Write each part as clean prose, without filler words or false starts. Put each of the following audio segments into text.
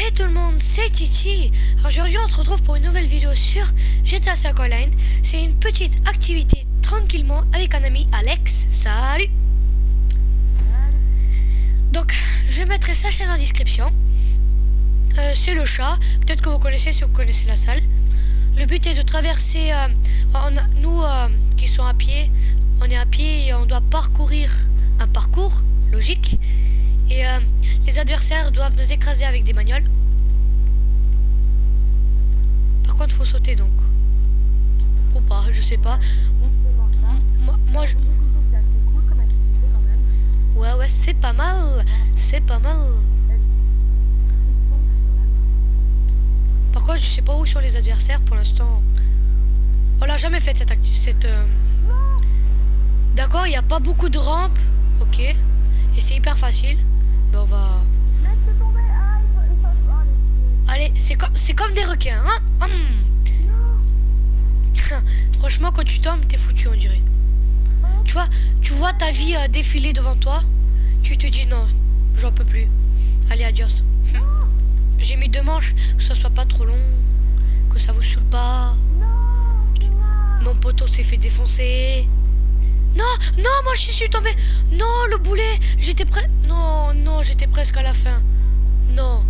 Hey tout le monde, c'est Titi. Aujourd'hui on se retrouve pour une nouvelle vidéo sur GTA 5 Online. C'est une petite activité tranquillement avec un ami, Alex. Salut. Donc je mettrai sa chaîne en description. C'est le chat, peut-être que vous connaissez si vous connaissez la salle. Le but est de traverser, nous qui sommes à pied, on est à pied et on doit parcourir un parcours logique. Et les adversaires doivent nous écraser avec des bagnoles. Par contre, faut sauter donc. Ou pas, je sais pas. Moi, je... C'est assez cool comme activité quand même. Ouais, c'est pas mal. C'est pas mal. Par contre, je sais pas où sont les adversaires pour l'instant. On l'a jamais fait cette D'accord, il n'y a pas beaucoup de rampes. Ok. Et c'est hyper facile. Ben, on va... Mec, c'est tombé. Ah, il s'en va. Allez, c'est comme des requins, hein. Franchement, quand tu tombes, t'es foutu, on dirait. Tu vois ta vie défiler devant toi. Tu te dis non, j'en peux plus. Allez, adios. J'ai mis 2 manches, que ça soit pas trop long, que ça vous saoule pas. Mon poteau s'est fait défoncer. Non, moi je suis tombé. Non, le boulet, j'étais prêt. Non, j'étais presque à la fin. Non.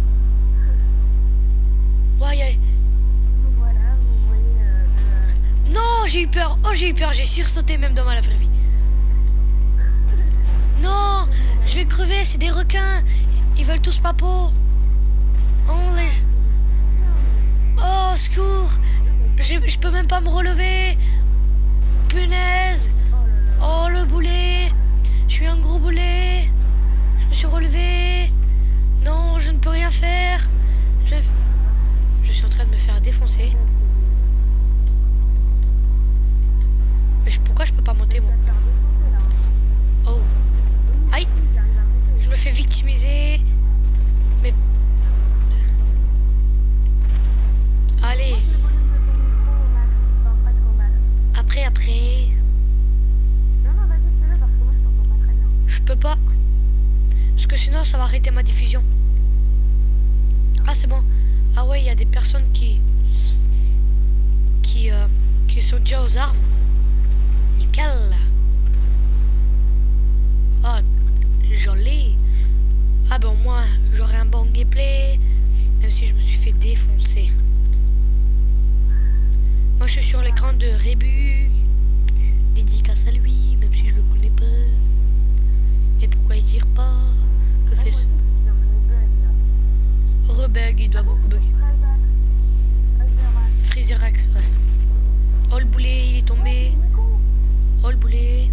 Ouais, allez. Voilà, vous voyez. Non, j'ai eu peur. Oh, j'ai eu peur. J'ai sursauté même dans ma vraie vie. Non, je vais crever. C'est des requins. Ils veulent tous ma peau. Oh, secours. Je peux même pas me relever. Punaise. Oh, le boulet. Je suis un gros boulet. Je me suis relevé. Non, je ne peux rien faire. Je suis en train de me faire défoncer. Mais pourquoi je peux pas monter, moi? Oh. Aïe. Je me fais victimiser. Mais... Allez. Après. Non, vas-y, fais-le parce que moi je t'entends pas très bien. Je peux pas. Parce que sinon, ça va arrêter ma diffusion. Ah, c'est bon. Ah ouais, il y a des personnes qui sont déjà aux armes. Nickel. Ah, joli. Ah ben moi, j'aurai un bon gameplay. Même si je me suis fait défoncer. Moi, je suis sur l'écran de Rebug. Dédicace à lui, même si je le connais pas. Mais pourquoi il tire pas? Que fait ce... Rebug, il doit beaucoup bugger. Freezerax, ouais. Oh, le boulet, il est tombé. Oh, le boulet.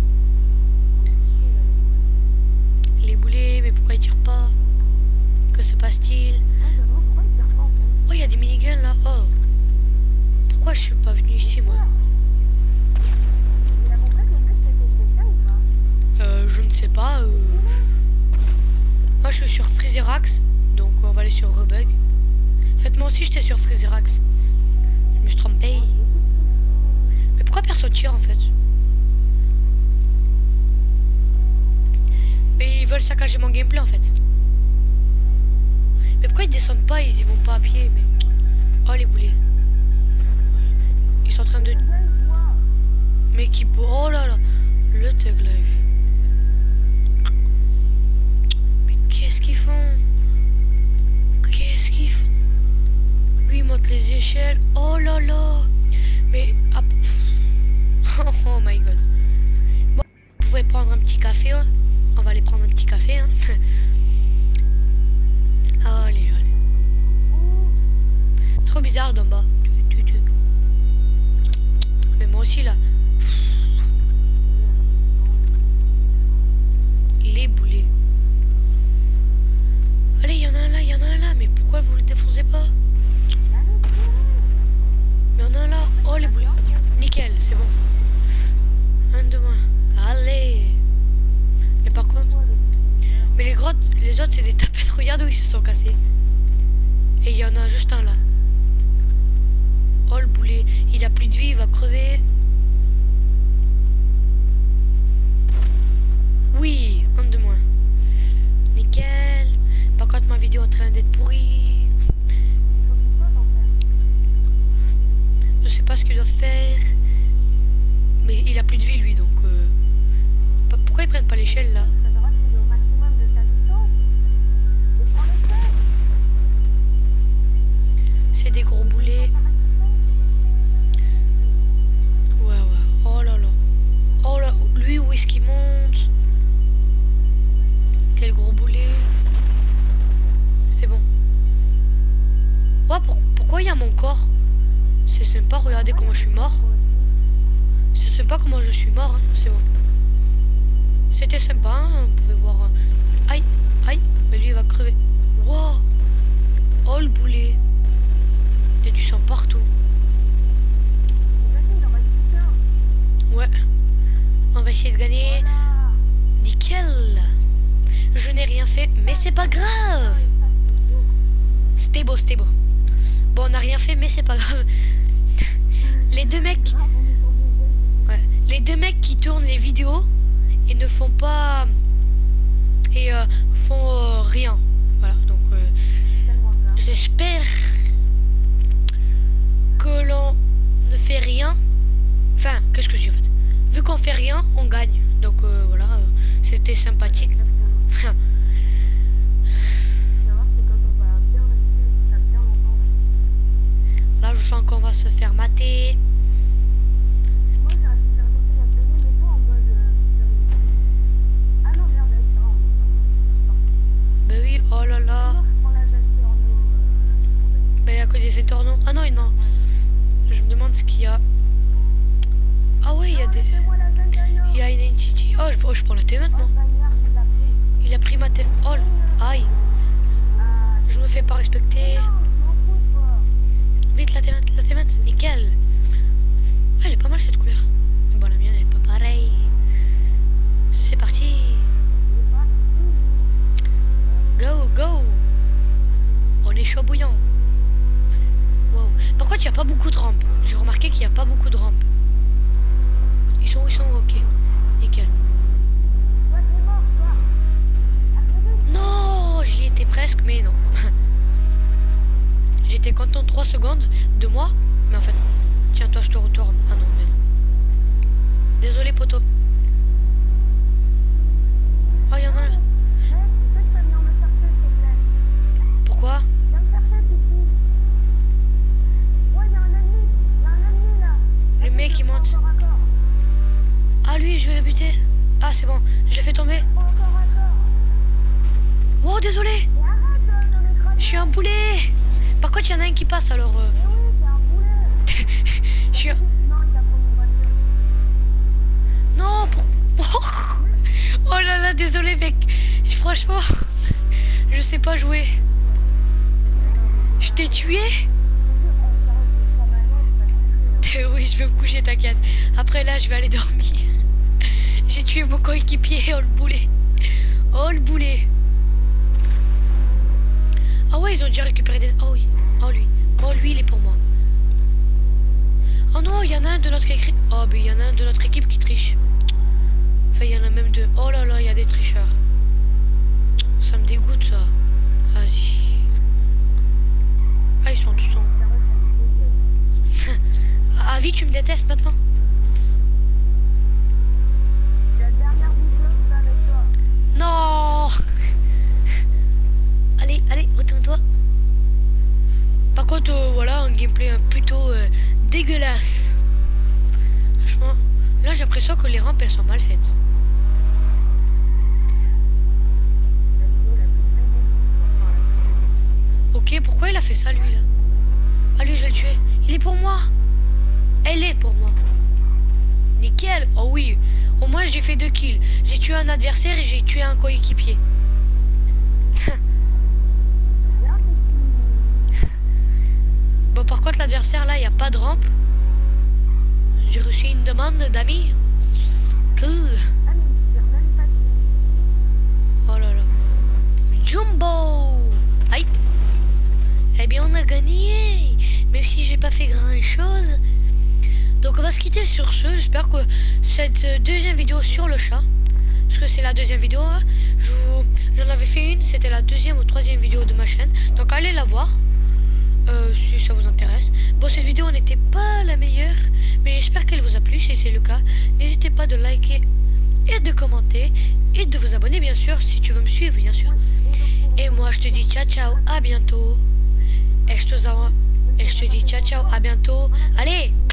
Les boulets, mais pourquoi il tire pas? Que se passe-t-il? Oh, il y a des miniguns là. Oh. Pourquoi je suis pas venu ici, moi? Je ne sais pas. Moi, je suis sur Freezerax. Donc, on va aller sur Rebug. En fait, moi aussi, j'étais sur Freezerax. Je me suis trompé. Mais pourquoi personne tire, en fait? Mais ils veulent saccager mon gameplay, en fait. Mais pourquoi ils descendent pas? Ils y vont pas à pied, mais... Oh, les boulets. Ils sont en train de... Mais qui... Oh là là. Le Thug Life. Mais qu'est-ce qu'ils font? Qu'est-ce qu'ils font? Lui, il monte les échelles. Oh là là. Mais... Ah, oh my god. Bon, vous pouvez prendre un petit café, hein. On va aller prendre un petit café, hein. Allez. Trop bizarre d'en bas. Mais moi aussi, là. Les boulets. Allez, il y en a un là, mais pourquoi vous le défoncez pas? Mais il y en a un là. Oh, les boulets. Nickel, c'est bon. Un de moins. Allez. Mais par contre... Mais les autres, c'est des tapettes. Regarde où ils se sont cassés. Et il y en a juste un là. Oh, le boulet. Il a plus de vie, il va crever. Oui, un de moins. Nickel. Par contre, ma vidéo est en train d'être pourrie. l'échelle là. Ça va, tu es au maximum de ta mission. Et prends les feux. C'est des gros boulets. Ouais, ouais. Oh là là. Oh là, lui, où est-ce qu'il monte? Quel gros boulet. C'est bon. Ouais, pourquoi il y a mon corps? C'est sympa, regardez comment je suis mort. C'est sympa comment je suis mort, hein. C'est bon. C'était sympa, hein. Vous pouvez voir. Aïe, aïe, mais lui il va crever. Wow. Oh le boulet. Il y a du sang partout. Ouais. On va essayer de gagner. Nickel. Je n'ai rien fait, mais c'est pas grave. C'était beau, c'était beau. Bon, on n'a rien fait, mais c'est pas grave. Les deux mecs... Ouais. Les deux mecs qui tournent les vidéos et ne font pas... Et font rien. Voilà, donc... j'espère que l'on ne fait rien. Enfin, qu'est-ce que je dis en fait? Vu qu'on fait rien, on gagne. Donc voilà, c'était sympathique. Là, je sens qu'on va se faire mater. Moi, j'ai un super conseil à te donner, mais toi en mode. Ah non, merde, c'est vrai, Ben oui, oh là là. je prends la jeune Torno. Ben il n'y a que des étornons. Ah non, non. Je me demande ce qu'il y a. Ah oui, il y a des... Il y a une entity. Oh, je prends la T maintenant. Il a pris ma T. Oh, aïe. Je me fais pas respecter. Vite, la T20, nickel. Ah, elle est pas mal cette couleur. Mais bon, la mienne, elle est pas pareille. C'est parti. Go, go. On est chaud bouillant. Wow. Par contre, il n'y a pas beaucoup de rampes. J'ai remarqué qu'il n'y a pas beaucoup de rampes. Ils sont ok. Nickel. Non, j'y étais presque, mais non. J'étais content 3 secondes de moi, mais en fait, tiens, toi, je te retourne. Ah non, mais non. Désolé, poteau. Oh, il y en a un. Pourquoi? Le mec, il monte. Ah, lui, je vais le buter. Ah, c'est bon, je l'ai fait tomber. Wow, désolé. Je suis un boulet. Par contre, il y en a un qui passe, alors... Je suis un... Non, Oh là là, désolé, mec. Franchement, je sais pas jouer. Je t'ai tué? Oui, je vais me coucher, t'inquiète. Après, là, je vais aller dormir. J'ai tué mon coéquipier. Oh, le boulet. Oh, le boulet. Ah ouais, ils ont déjà récupéré des... Oh oui. Oh lui. Oh lui, il est pour moi. Oh non, il y en a un de notre équipe. Oh, mais il y en a un de notre équipe qui triche. Enfin, il y en a même deux. Oh là là, il y a des tricheurs. Ça me dégoûte, ça. Vas-y. Ah, ils sont tous en... Ah, vite, tu me détestes maintenant. Non. Allez, allez, retourne-toi. Par contre, voilà, un gameplay plutôt dégueulasse. Franchement, là, j'ai l'impression que les rampes, elles sont mal faites. Ok, pourquoi il a fait ça, lui, là? Ah, lui, je vais le tuer. Il est pour moi. Elle est pour moi. Nickel. Oh oui. Au moins, j'ai fait 2 kills. J'ai tué un adversaire et j'ai tué un coéquipier. Bon, par contre, l'adversaire, là, il n'y a pas de rampe. J'ai reçu une demande d'amis. Cool. Oh là là. Jumbo. Aïe. Eh bien, on a gagné. Même si j'ai pas fait grand chose. Donc, on va se quitter sur ce. J'espère que cette deuxième vidéo sur le chat, parce que c'est la deuxième vidéo, hein, j'en avais fait une. C'était la deuxième ou troisième vidéo de ma chaîne. Donc, allez la voir. Si ça vous intéresse. Bon, cette vidéo n'était pas la meilleure, mais j'espère qu'elle vous a plu. Si c'est le cas, n'hésitez pas de liker et de commenter et de vous abonner bien sûr si tu veux me suivre bien sûr. Et moi je te dis ciao ciao, à bientôt. Et je te dis ciao ciao, à bientôt. Allez!